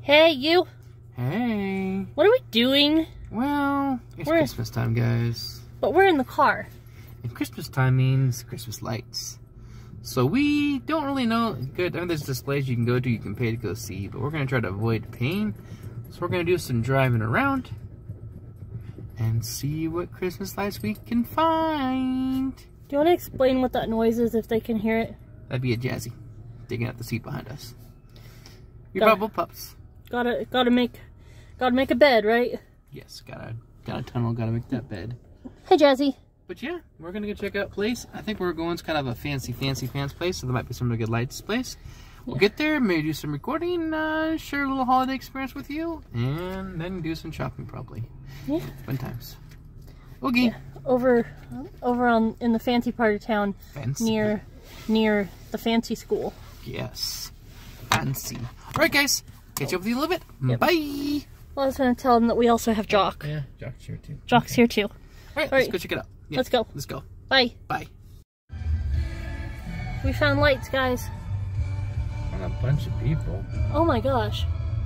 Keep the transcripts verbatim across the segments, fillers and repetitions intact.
Hey, you. Hey. What are we doing? Well, it's we're, Christmas time, guys. But we're in the car. And Christmas time means Christmas lights. So we don't really know. Good. I mean, there's displays you can go to, you can pay to go see, but we're going to try to avoid pain. So we're going to do some driving around and see what Christmas lights we can find. Do you want to explain what that noise is if they can hear it? That'd be a Jazzy digging out the seat behind us. Your Gotta- bubble pups. Gotta, gotta make, gotta make a bed, right? Yes, gotta, got a tunnel, gotta make that bed. Hey, Jazzy. But yeah, we're gonna go check out place. I think we're going to kind of a fancy, fancy fans place, so there might be some really good lights place. We'll Yeah. get there, maybe do some recording, uh, share a little holiday experience with you, and then do some shopping probably. Yeah. Fun times. Okay. Yeah. Over, over on in the fancy part of town, Fancy. near, near the fancy school. Yes. Fancy. All right, guys. Catch up with you a little bit. Yep. Bye. Well, I was gonna tell them that we also have Jock. Yeah, Jock's here too. Jock's here too. All right, All let's right. go check it out. Yeah, Let's go. Let's go. Bye. Bye. We found lights, guys. On a bunch of people. Oh my gosh.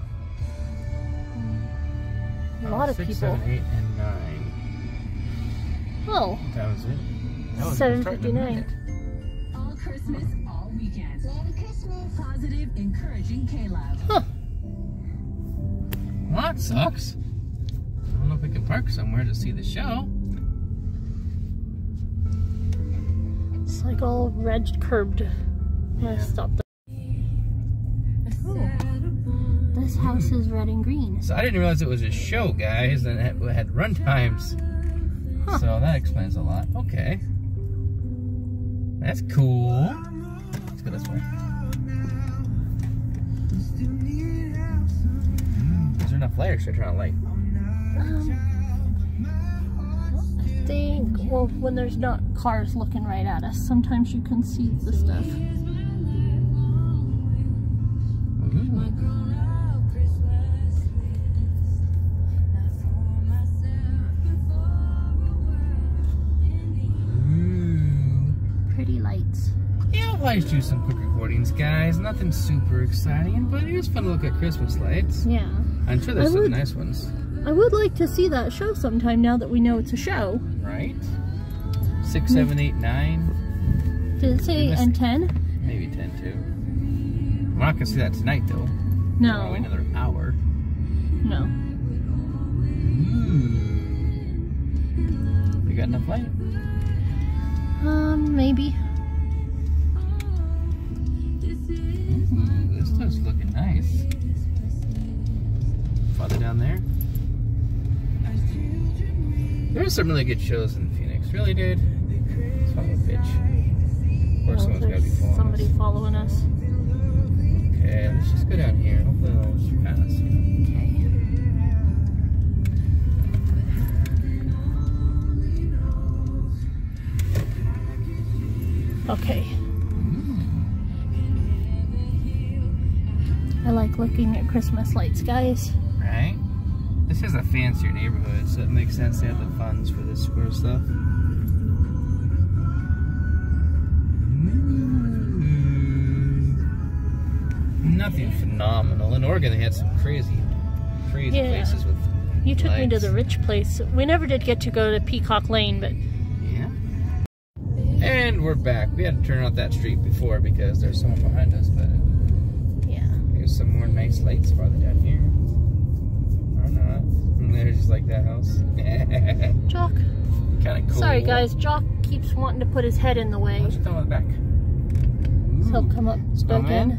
A lot of Six, people. seven, eight, and nine. Oh. What time is it? That was seven starting in a fifty-nine. minute. All Christmas, all weekend. Merry Christmas. Positive, encouraging K-Love. Huh. Well, that sucks. I don't know if we can park somewhere to see the show. It's like all red curbed. I'm gonna Yeah. stop there. Oh. This house is red and green. So I didn't realize it was a show, guys, and it had, it had run times. Huh. So that explains a lot. Okay. That's cool. Let's go this way. Mm, is there enough light or should I turn on light? Um, I think, well, when there's not cars looking right at us, sometimes you can see the stuff. Pretty lights. Yeah, I'll probably do some quick recordings, guys. Nothing super exciting, but it was fun to look at Christmas lights. Yeah. I'm sure there's I some would- nice ones. I would like to see that show sometime now that we know it's a show. Right? Six, seven, eight, nine. Did it say Goodness. and ten? Maybe ten too. We're not gonna see that tonight though. No. Probably another hour. No. Ooh. We got enough light? Um, maybe. Ooh, this stuff's looking nice. Farther down there. There's some really good shows in Phoenix. Really, dude? Son of a bitch. Of course, Oh, someone's gotta be there's following somebody us. following us. Okay, let's just go down here. Hopefully they'll just pass. You know? Okay. Okay. I like looking at Christmas lights, guys. Right? This is a fancier neighborhood, so it makes sense they have the funds for this sort of stuff. Mm. Nothing phenomenal. In Oregon, they had some crazy, crazy Yeah. places with You took me to lights. the rich place. We never did get to go to Peacock Lane, but Yeah. And we're back. We had to turn out that street before because there's someone behind us, but yeah. there's some more nice lights farther down here. Or not. And there's just like that house. Jock. Kind of cool. Sorry, guys. Jock keeps wanting to put his head in the way. Let's go in the back. So he'll come up back in.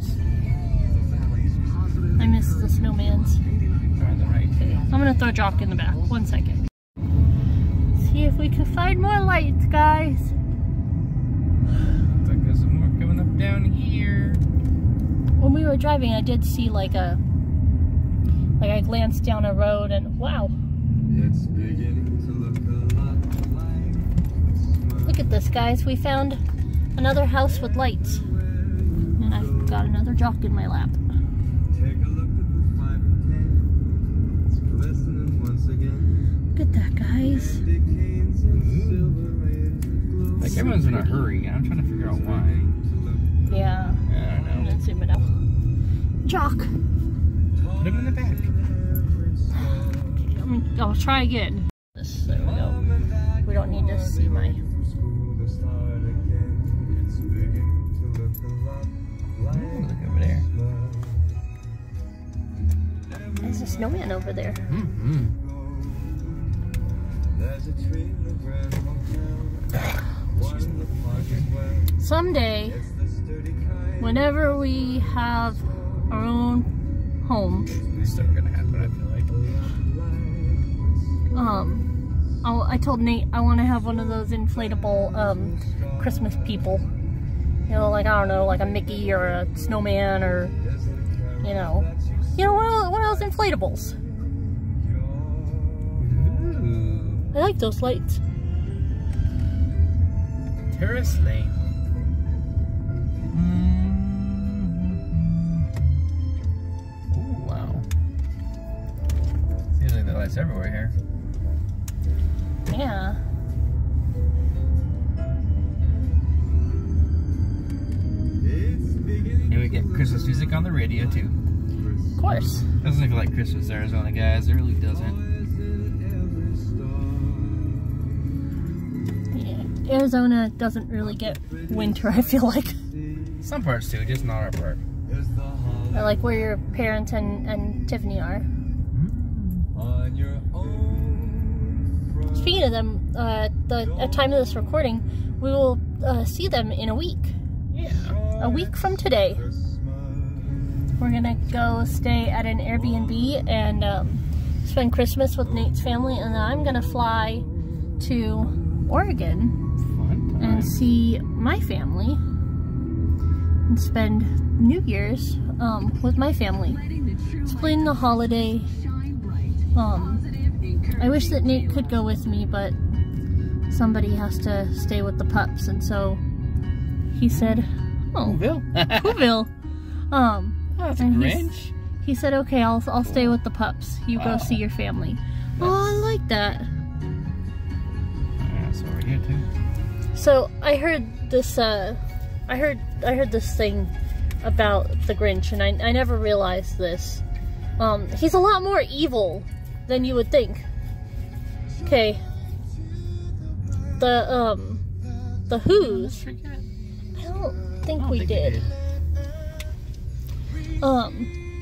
I missed the snowmans. On the right. Okay, I'm gonna throw Jock in the back. One second. See if we can find more lights, guys. Looks like there's some more coming up down here. When we were driving, I did see like a, like I glanced down a road and wow. It's beginning to look a lot like Look at this, guys. We found another house with lights. And I've got another Jock in my lap. Take a look at the five and ten. It's glistening once again. Look at that, guys. Candy canes and silver rays glow. Like everyone's in a hurry. I'm trying to figure out why. Yeah. I don't know. Let's zoom it out. Jock. Put him in the back. I mean, I'll try again. There we go. We don't need to see my... Ooh, look over there. There's a snowman over there. Mm-hmm. Someday, whenever we have our own home, It's never gonna happen, I feel like. um, I'll, I told Nate I want to have one of those inflatable um, Christmas people. You know, like, I don't know, like a Mickey or a snowman or, you know, you know, one of, one of those inflatables. Ooh. I like those lights. Terrace Lane. Mm-hmm. Ooh, wow. Seems like the lights everywhere here. Yeah. And we get Christmas music on the radio too. Of course. Doesn't feel like Christmas, Arizona, guys. It really doesn't. Yeah. Arizona doesn't really get winter, I feel like. Some parts too, just not our part. Or like where your parents and, and Tiffany are. Speaking of them, uh, the at time of this recording, we will uh, see them in a week. Yeah. A week from today. We're gonna go stay at an Airbnb and um, spend Christmas with Nate's family, and then I'm gonna fly to Oregon Fun time. and see my family and spend New Year's um, with my family, splitting the holiday. Um, I wish that Nate could go with me, but somebody has to stay with the pups, and so he said, "Oh, Whoville." Whoville." Um, Oh, that's a and he's- Grinch. he said, "Okay, I'll I'll stay with the pups. You go Oh. see your family." Oh, I like that. Yeah, so we're here too. So I heard this. Uh, I heard I heard this thing about the Grinch, and I I never realized this. Um, he's a lot more evil than you would think. Okay. The um, the Who's. I don't think I don't we think did. Um.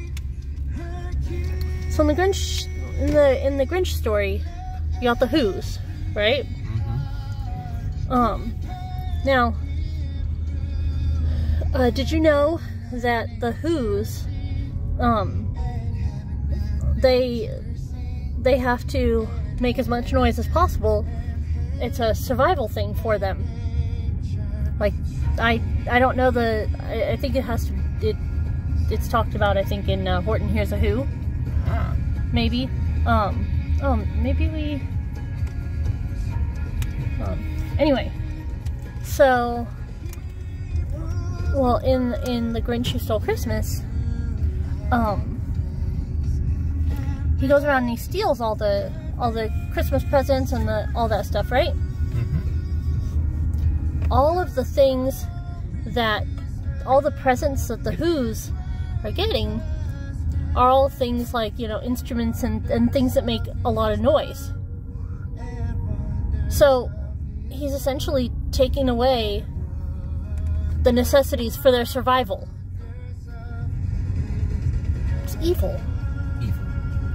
So in the Grinch, in the in the Grinch story, you got the Who's, right? Mm-hmm. Um. Now, uh, did you know that the Who's, um, they they have to make as much noise as possible? It's a survival thing for them. Like, I I don't know the. I, I think it has to. It it's talked about. I think in uh, Horton Hears a Who. Ah. Maybe. Um. Oh, maybe we. Um. Anyway. So, well, in in The Grinch Who Stole Christmas, um, he goes around and he steals all the all the Christmas presents and the all that stuff, right? Mm-hmm. All of the things that all the presents that the Who's are getting are all things like, you know, instruments and and things that make a lot of noise. So he's essentially taking away the necessities for their survival. It's evil. Evil.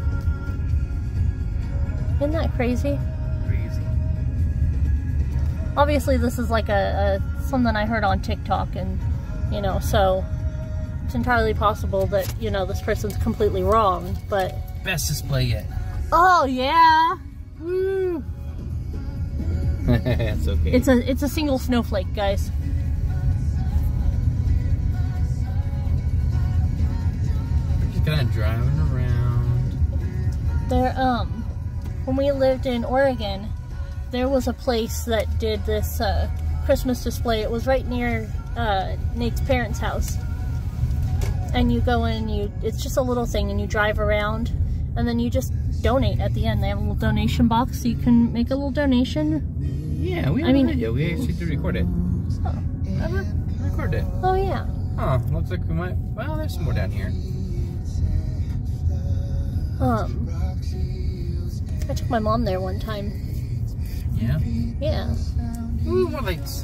Isn't that crazy? Crazy. Obviously, this is like a, a something I heard on TikTok, and you know, so it's entirely possible that, you know, this person's completely wrong. But Best display yet. oh yeah, woo! It's okay. It's a it's a single snowflake, guys. We're just kind of driving around. There, um, when we lived in Oregon, there was a place that did this uh, Christmas display. It was right near uh, Nate's parents' house. And you go in, you it's just a little thing, and you drive around, and then you just donate at the end. They have a little donation box, so you can make a little donation. Yeah, we have I mean- a video. We actually did record it. Oh, Ever record it? oh yeah. Huh, looks like we might. Well, there's some more down here. Um, I took my mom there one time. Yeah? Yeah. Ooh, more lights.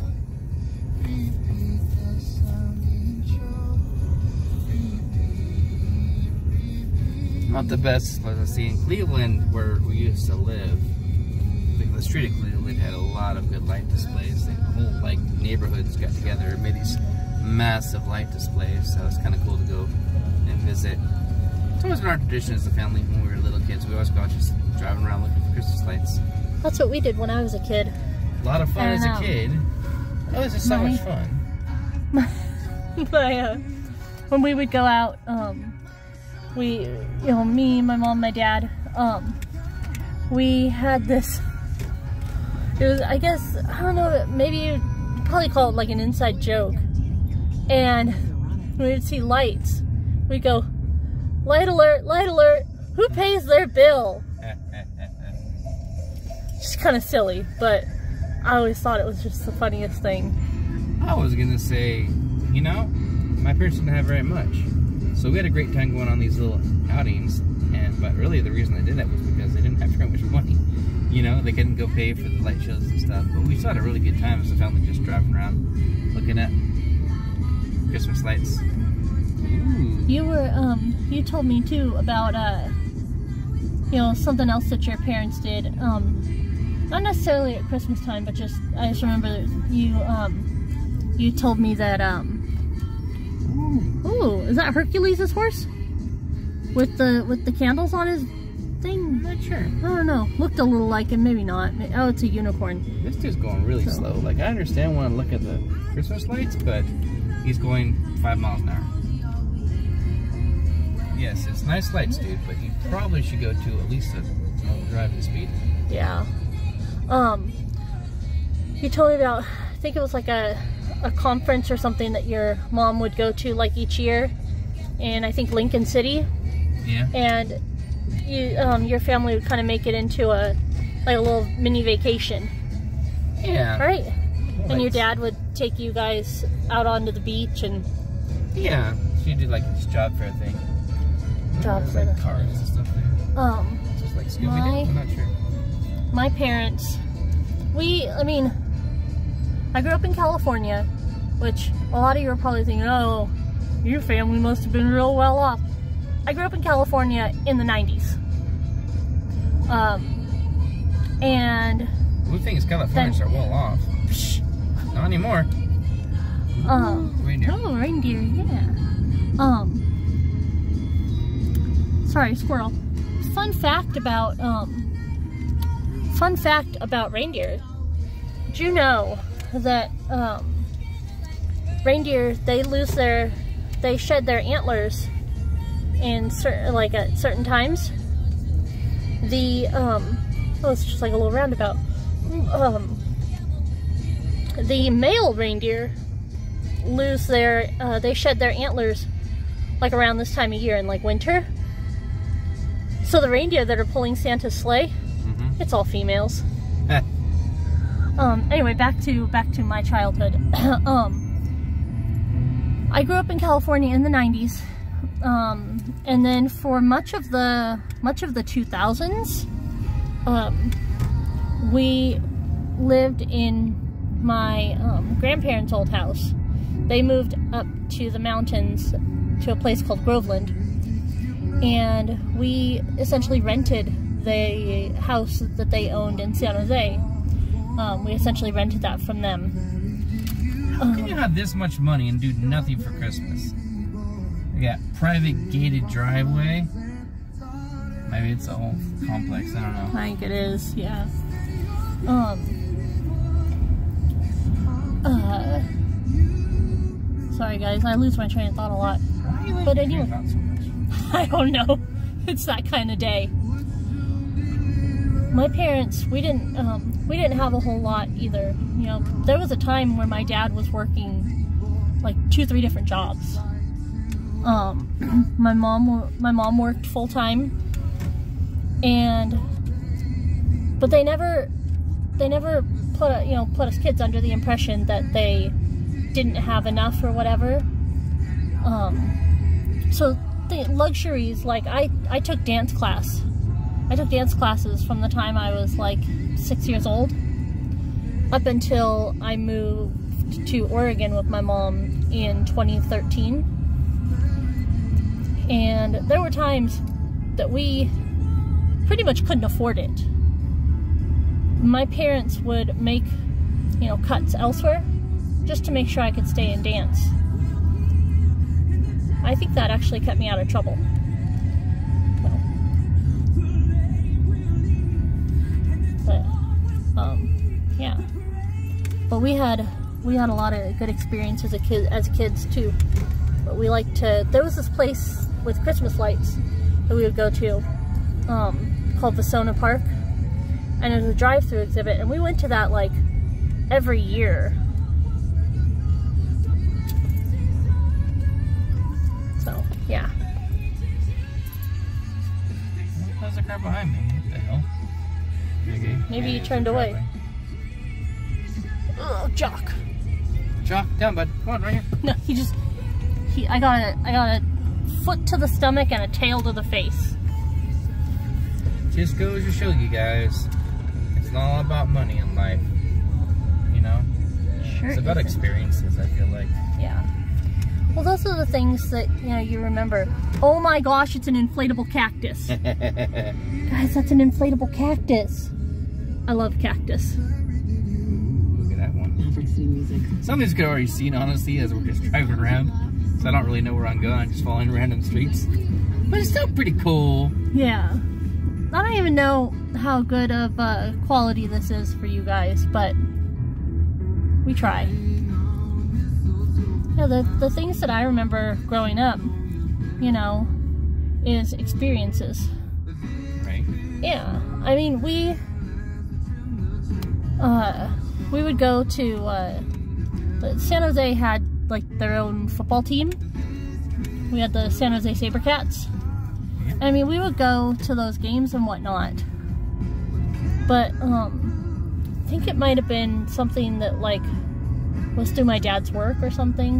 Not the best, let's see, in Cleveland, where we used to live, like the street of Cleveland had a lot of good light displays. The whole, like, neighborhoods got together and made these massive light displays, so it's kind of cool to go and visit. It's always been our tradition as a family when we were little kids. We always go out just driving around looking for Christmas lights. That's what we did when I was a kid. A lot of fun as a Um, kid. It was just so my- much fun. my, uh, when we would go out, um, we, you know, me, my mom, my dad, um, we had this, it was, I guess, I don't know, maybe you'd probably call it like an inside joke. And we would see lights. We'd go, light alert, light alert, who pays their bill? Just kind of silly, but I always thought it was just the funniest thing. I was gonna say, you know, my parents didn't have very much, so we had a great time going on these little outings. And but really, the reason I did that was because they didn't have very much money. You know, they couldn't go pay for the light shows and stuff. But we still had a really good time as a family, just driving around, looking at Christmas lights. Ooh. You were, um, you told me too about, uh, you know, something else that your parents did. Um, not necessarily at Christmas time, but just, I just remember you, um, you told me that, um, ooh, is that Hercules' horse? With the, with the candles on his thing? Not sure. I don't know. Looked a little like him, maybe not. Oh, it's a unicorn. This dude's going really So. slow. Like, I understand when I look at the Christmas lights, but he's going five miles an hour. Yes, it's nice lights, dude, but you probably should go to at least a normal driving speed. Yeah. Um, you told me about, I think it was like a, a conference or something that your mom would go to like each year in, I think, Lincoln City. Yeah. And you, um, your family would kind of make it into a, like a little mini vacation. Yeah. Right? And your Lights. dad would take you guys out onto the beach and Yeah. She did like this job fair thing. Job There's, fair. like cars and stuff there. um, Just like Scooby-Doo? My- I'm not sure. my parents, we, I mean, I grew up in California, which a lot of you are probably thinking, oh, your family must have been real well off. I grew up in California in the nineties. Um, and, The thing is, Californians are well off. psh, Not anymore. um, Reindeer. oh, reindeer, yeah. Um, sorry, squirrel. Fun fact about, um, fun fact about reindeer. Did you know that, um, reindeer, they lose their, they shed their antlers in certain, like at certain times? The, um, oh, it's just like a little roundabout. Um, the male reindeer lose their, uh, they shed their antlers like around this time of year in like winter. So the reindeer that are pulling Santa's sleigh, Mm-hmm. it's all females. Um, anyway, back to back to my childhood. um, I grew up in California in the nineties, um, and then for much of the much of the two thousands, um, we lived in my um, grandparents' old house. They moved up to the mountains to a place called Groveland, and we essentially rented the house that they owned in San Jose. Um, we essentially rented that from them. How can you have this much money and do nothing for Christmas? You got private gated driveway. Maybe it's a whole complex, I don't know. I think it is, yeah. Um, uh, sorry guys, I lose my train of thought a lot. Why do you like But your anyway. train of thought so much? I don't know. It's that kind of day. My parents, we didn't, um, we didn't have a whole lot either. You know, there was a time where my dad was working like two, three different jobs. Um, my mom, my mom worked full time, and but they never, they never put, you know, put us kids under the impression that they didn't have enough or whatever. Um, so thing, luxuries, like I, I took dance class. I took dance classes from the time I was like six years old up until I moved to Oregon with my mom in twenty thirteen. And there were times that we pretty much couldn't afford it. My parents would make, you know, cuts elsewhere just to make sure I could stay and dance. I think that actually kept me out of trouble. So. But, um, yeah. But we had we had a lot of good experiences as kid as kids too. But we liked to. There was this place with Christmas lights that we would go to, um, called Vasona Park, and it was a drive-through exhibit, and we went to that like every year. So yeah. There's a car behind me. What the hell? Okay. Maybe Yeah, you turned there's a car away. Oh, Jock. Jock, down, bud. Come on, right here. No, he just he. I got a I got a foot to the stomach and a tail to the face. Just goes to show you guys, it's not all about money in life. You know? Sure. It's about isn't. experiences, I feel like. Yeah. Well, those are the things that, you know, you remember. Oh my gosh, it's an inflatable cactus. Guys, that's an inflatable cactus. I love cactus. Look at that one. Some of these could already seen, honestly, as we're just driving around. So I don't really know where I'm going. I'm just following random streets. But it's still pretty cool. Yeah. I don't even know how good of uh, quality this is for you guys, but we try. Yeah, the, the things that I remember growing up, you know, is experiences. Right. Yeah. I mean, we, uh, we would go to, uh, San Jose had, like, their own football team. We had the San Jose Sabercats. I mean, we would go to those games and whatnot. But, um, I think it might have been something that, like, was through my dad's work or something.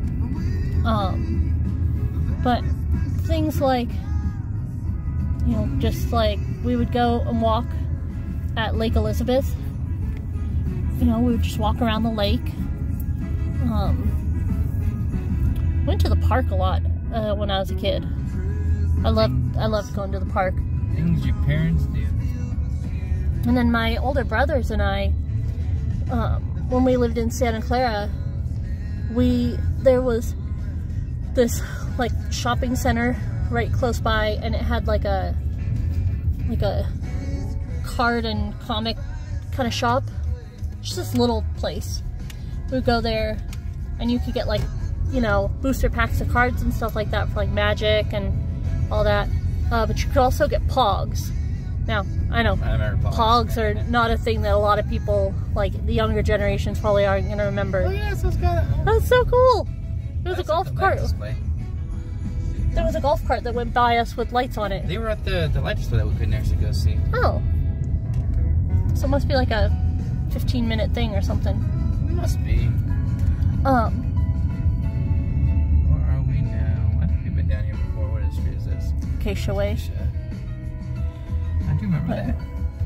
Um, but things like, you know, just like, we would go and walk at Lake Elizabeth. You know, we would just walk around the lake. Um, went to the park a lot uh, when I was a kid. I loved, I loved going to the park. Things your parents do. And then my older brothers and I, um, when we lived in Santa Clara, we, there was this, like, shopping center right close by, and it had, like, a, like a card and comic kind of shop. Just this little place. We would go there, and you could get, like, you know, booster packs of cards and stuff like that for, like, Magic and all that. Uh, but you could also get Pogs. Now, I know, I remember Pogs. Pogs are not a thing that a lot of people, like, the younger generations probably aren't going to remember. Oh yeah, so it's got a... That's so cool! There was a That's golf the cart. light display. There was a golf cart that went by us with lights on it. They were at the, the light display that we couldn't actually go see. Oh. So it must be like a fifteen minute thing or something. It must be. Um, Where are we now? I think we've been down here before. What street is this? Acacia Way. Acacia. I do remember But- that.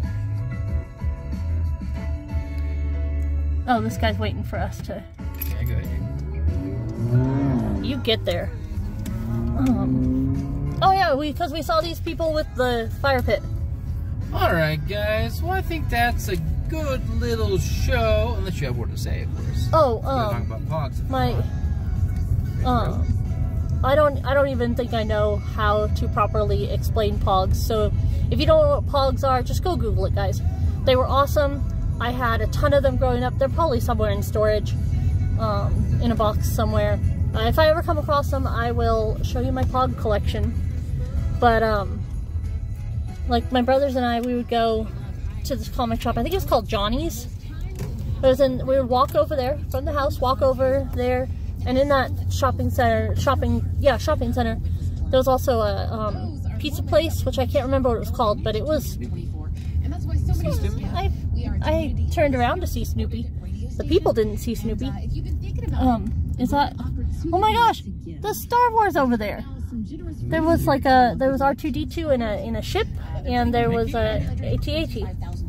Oh, this guy's waiting for us to... Yeah, go ahead. You get there. Um, oh yeah, we because we saw these people with the fire pit. Alright, guys. Well, I think that's a good little show. Unless you have more to say, of course. Oh, We're talking um, about Pogs. my... Um, I don't, I don't even think I know how to properly explain Pogs, so if you don't know what Pogs are, just go Google it, guys. They were awesome. I had a ton of them growing up. They're probably somewhere in storage, um, in a box somewhere. Uh, if I ever come across them, I will show you my Pog collection. But, um, like, my brothers and I, we would go to this comic shop. I think it was called Johnny's. It was in, we would walk over there from the house, walk over there, and in that shopping center, shopping, yeah, shopping center, there was also a um, pizza place, which I can't remember what it was called, but it was, I, I turned around to see Snoopy. The people didn't see Snoopy. Um, is that, oh my gosh, the Star Wars over there. There was like a there was R two D two in a in a ship, and there was a A T A T.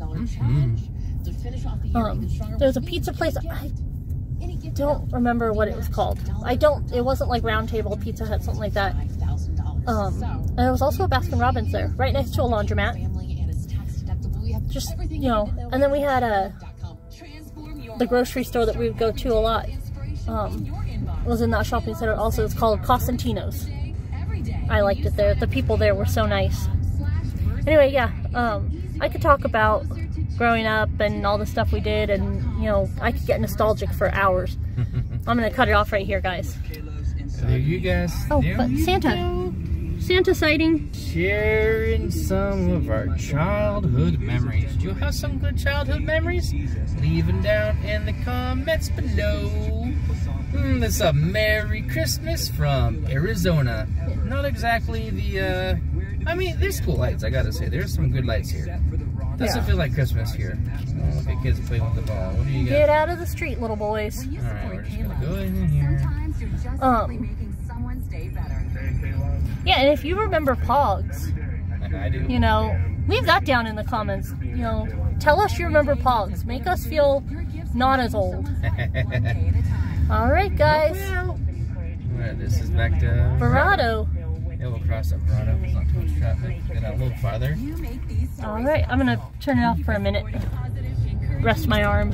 Mm-hmm. Um, there was a pizza place. I don't remember what it was called. I don't. It wasn't like Round Table Pizza Hut, something like that. Um, and there was also a Baskin Robbins there, right next to a laundromat. Just, you know, and then we had a the grocery store that we would go to a lot. Um, was in that shopping center also. It's called Costantino's. I liked it there. The people there were so nice. Anyway, yeah, um, I could talk about growing up and all the stuff we did, and, you know, I could get nostalgic for hours. I'm gonna cut it off right here, guys. There you guys. Oh, there but Santa. Go. Santa sighting. Sharing some of our childhood memories. Do you have some good childhood memories? Leave them down in the comments below. Mm, this is a Merry Christmas from Arizona. Not exactly the, uh, I mean, there's cool lights, I gotta say. There's some good lights here. Doesn't Yeah. feel like Christmas here. Oh, look at kids playing with the ball. What do you got? Get out of the street, little boys. Alright, we're just gonna go in here. Um, yeah, and if you remember Pogs, I do. you know, leave that down in the comments. You know, tell us you remember Pogs. Make us feel not as old. Alright, guys. Alright, this is back to Verado. Yeah, we'll cross up Verado. It's not too much traffic. Get out a little farther. Alright, I'm gonna turn it off for a minute. Rest my arm.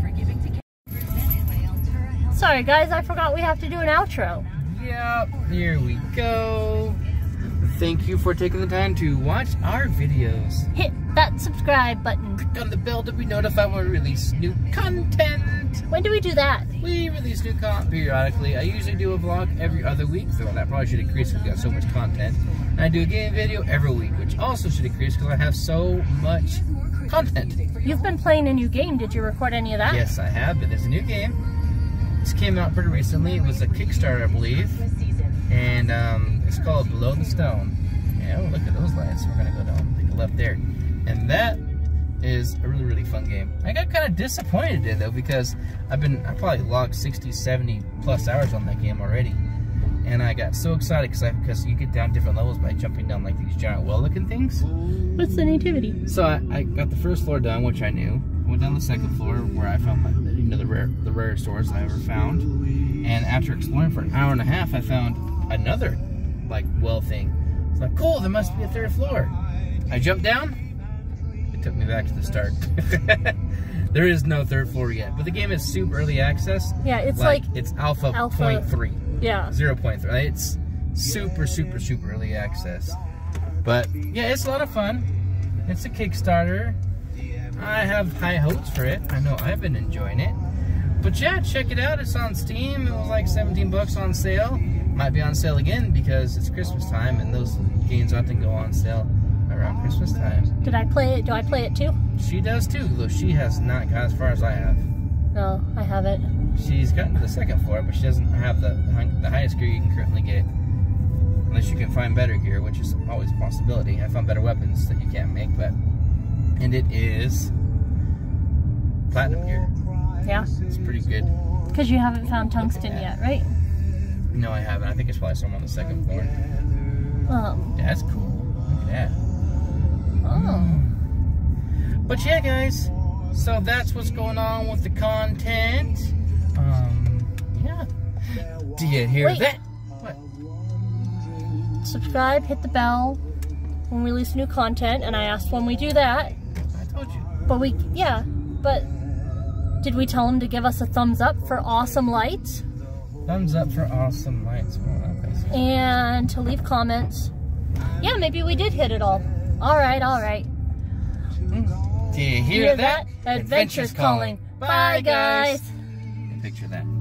Sorry guys, I forgot we have to do an outro. Yep, here we go. Thank you for taking the time to watch our videos. Hit that subscribe button. Click on the bell to be notified when we release new content. When do we do that? We release new content periodically. I usually do a vlog every other week, so that probably should increase because we've got so much content. And I do a game video every week, which also should increase because I have so much content. You've been playing a new game. Did you record any of that? Yes, I have, but there's a new game. This came out pretty recently. It was a Kickstarter, I believe. And um, it's called Below the Stone. Yeah, oh, look at those lights. We're going to go down, take a left there. And that is a really, really fun game. I got kind of disappointed in it, though, because I've been, I probably logged sixty, seventy plus hours on that game already. And I got so excited because I because you get down different levels by jumping down like these giant well-looking things. What's the nativity? So I, I got the first floor done, which I knew. I went down the second floor where I found my, you know, the rare the rare stores that I ever found. And after exploring for an hour and a half, I found another like well thing. It's like, cool, there must be a third floor. I jumped down. It took me back to the start. There is no third floor yet, but the game is super early access. Yeah, it's like, like it's alpha, alpha point three. Yeah. zero point three. It's super, super, super early access. But yeah, it's a lot of fun. It's a Kickstarter. I have high hopes for it. I know I've been enjoying it. But yeah, check it out. It's on Steam. It was like seventeen bucks on sale. Might be on sale again because it's Christmas time and those games often go on sale around Christmas time. Did I play it? Do I play it too? She does too, though she has not got as far as I have. No, I haven't. She's gotten to the second floor, but she doesn't have the, the highest gear you can currently get. Unless you can find better gear, which is always a possibility. I found better weapons that you can't make, but... And it is... platinum gear. Yeah. It's pretty good. Because you haven't found tungsten yet, right? No, I haven't. I think it's probably somewhere on the second floor. Um. Yeah, that's cool. Look at that. Oh. But yeah, guys. So that's what's going on with the content. Um, yeah. Do you hear Wait. that? What? Subscribe, hit the bell when we release new content, and I asked when we do that. I told you. But we, yeah, but did we tell them to give us a thumbs up for awesome lights? Thumbs up for awesome lights. Oh, okay. And to leave comments. Yeah, maybe we did hit it all. Alright, alright. Mm. Do you hear, Hear that? that? Adventure's calling. Bye, guys. Picture that.